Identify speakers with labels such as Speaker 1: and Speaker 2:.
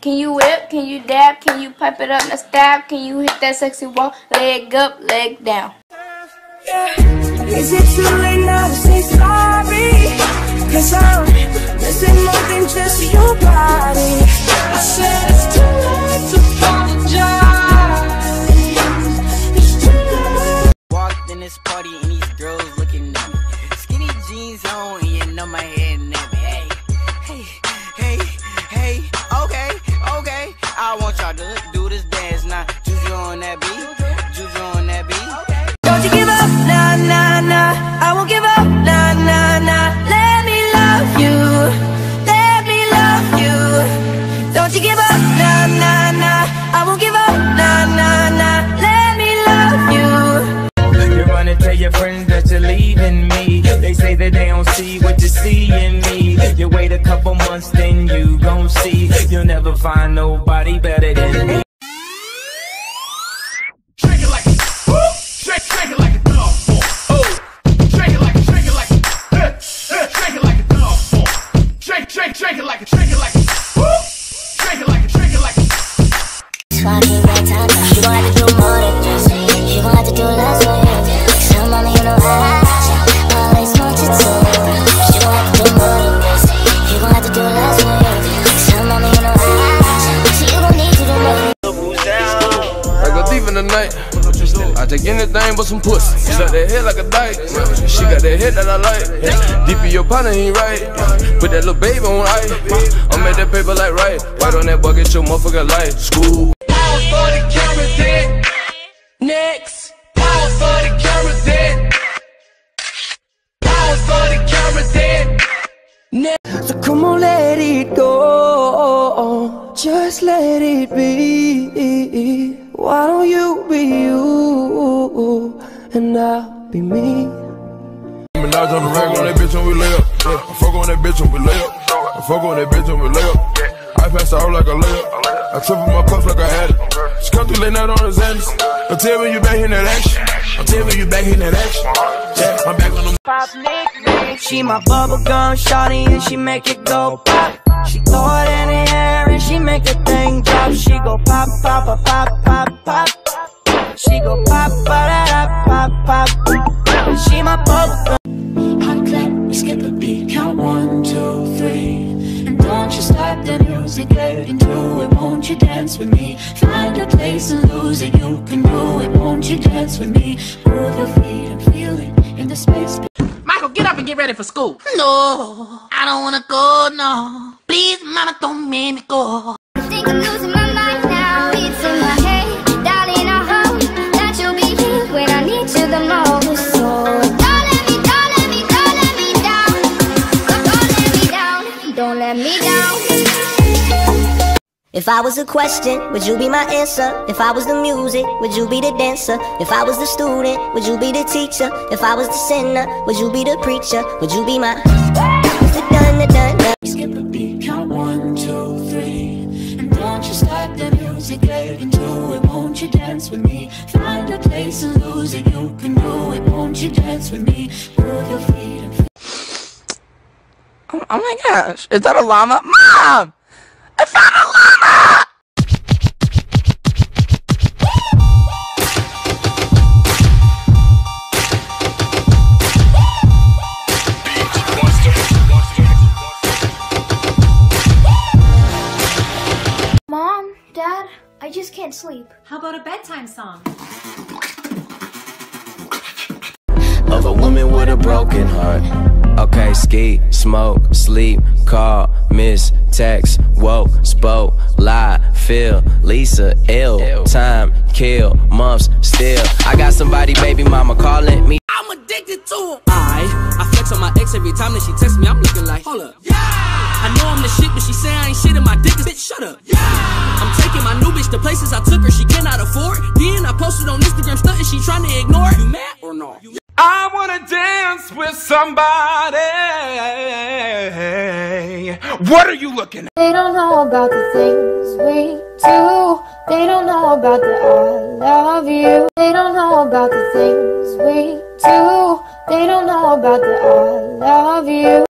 Speaker 1: Can you whip? Can you dab? Can you pipe it up and stab? Can you hit that sexy wall? Leg up, leg down.
Speaker 2: Is it too late now to say sorry? 'Cause I'm missing more than just your body. I said it's too late to apologize. It's too late.
Speaker 3: Walked in this party and these girls looking at me. Skinny jeans on and you know my head nappy. Hey, okay. I want y'all to do this dance now. Juju on that beat, Juju on that beat.
Speaker 2: Don't you give up, nah, nah, nah. I won't give up, nah, nah, nah. Let me love you, let me love you. Don't you give up, nah, nah, nah. I won't give up, nah, nah, nah. Let me love you.
Speaker 4: You wanna tell your friends that you're leaving me. They say that they don't see what you see in me. You wait a couple months, then you gon' see. You'll never find nobody better than me.
Speaker 5: Shake it like a whoop, shake it like a dog. Oh, shake it like a shake it like a shake it like a dog. Shake it like a whoop, shake it like a shake it like a.
Speaker 6: So I can't get time. You gon' have to do more than just. You gon' have to do less for you. So mama, you know I always want you to. You gon' have to do more than this. You gon' have to do less for you. So mama, you know I. So you gon' need to do more.
Speaker 7: Like a thief in the night, I take anything but some pussy. She got that head like a dyke. She got that head that I like. Deep in your partner ain't right. Put that little baby on ice. I'm at that paper like right. Right on that bucket, your motherfucker life. School.
Speaker 5: Power for the camera then. Next. Power for the camera then. Power for the camera then. Next.
Speaker 2: So come on, let it go. Just let it be. Why don't you be you and I'll be me?
Speaker 7: Minaj on the rag on that bitch when we lay up. I fuck on that bitch when we lay up. I fuck on that bitch when we lay up. I pass out like a layup. I triple my cuffs like I had it. She come through late night on the Xannies. I'll tell me you back in that action. Yeah, I'm back on them.
Speaker 2: Pop nickname. She my bubblegum shawty and she make it go pop. She throw it in the air and she make the thing drop. She go pop, pop, pop, pop, pop, pop. She go pop, pop, pop, pop. She my bubblegum.
Speaker 8: Hot clap, we skip a beat. Count 1, 2, 3. And don't you stop the music, get into it. Won't you dance with me? Find a place and lose it. You can do it. Won't you dance with me? Move your feet and feel it in the space.
Speaker 9: Michael, get up and get ready for school. No, I don't wanna go, no. Please, mama, don't make me go.
Speaker 6: I think I'm losing my mind now. It's in my head, darling. I hope that you'll be here when I need you the most. So don't let me down. Don't let me down. If I was a question, would you be my answer? If I was the music, would you be the dancer? If I was the student, would you be the teacher? If I was the sinner, would you be the preacher? Would you be my done?
Speaker 8: Skip a beat. Count 1, 2, 3. And don't you stop the music, get into it. Won't you dance with me? Find a place and lose it. You can do it. Won't you dance with me? Move your feet and
Speaker 9: Oh my gosh, is that a llama? Mom! I found a llama!
Speaker 1: Mom, Dad, I just can't sleep.
Speaker 10: How about a bedtime song?
Speaker 11: Of a woman with a broken heart. Okay, ski, smoke, sleep, call, miss, text, woke, spoke, lie, feel, Lisa, ill, time, kill, months, still. I got somebody, baby mama calling me.
Speaker 9: I'm addicted to him. I flex on my ex every time that she texts me. I'm looking like, hold up. Yeah! I know I'm the shit, but she say I ain't shit and my dick is bitch, shut up. Yeah! I'm taking my new bitch to places I took her, she cannot afford. Then I posted on Instagram stunting, she trying to ignore it. You mad or no?
Speaker 4: I wanna dance with somebody. What are you looking at?
Speaker 1: They don't know about the things we do. They don't know about the I love you. They don't know about the things we do. They don't know about the I love you.